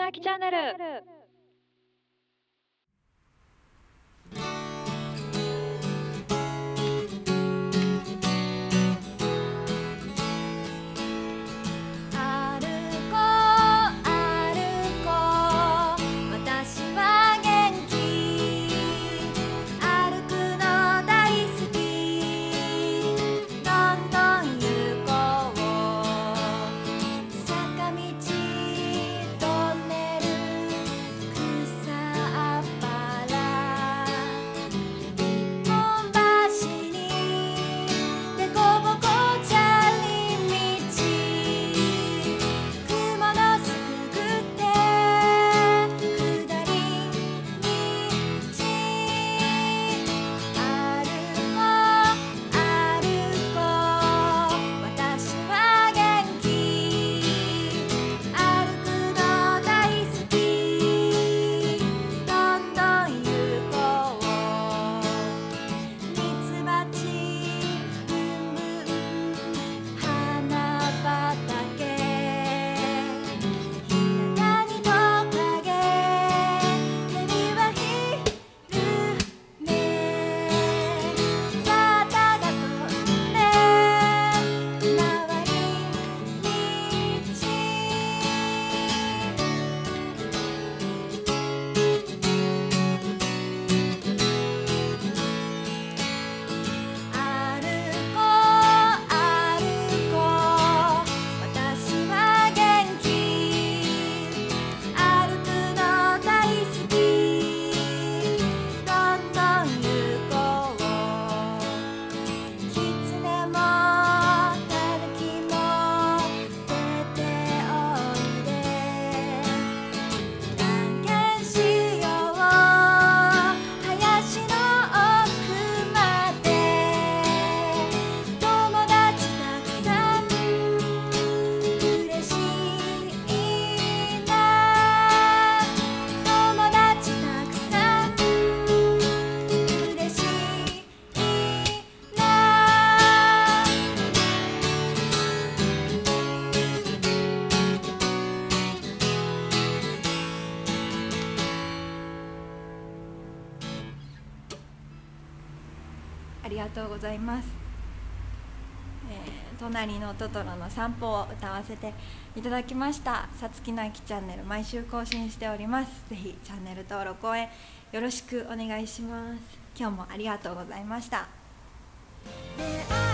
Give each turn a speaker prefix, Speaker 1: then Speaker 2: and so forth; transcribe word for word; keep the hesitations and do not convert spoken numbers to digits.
Speaker 1: なきチャンネル。
Speaker 2: ありがとうございます。えー、隣のトトロの散歩を歌わせていただきました。さつきなきチャンネル毎週更新しております。ぜひチャンネル登録応援よろしくお願いします。今日もありがとうございました。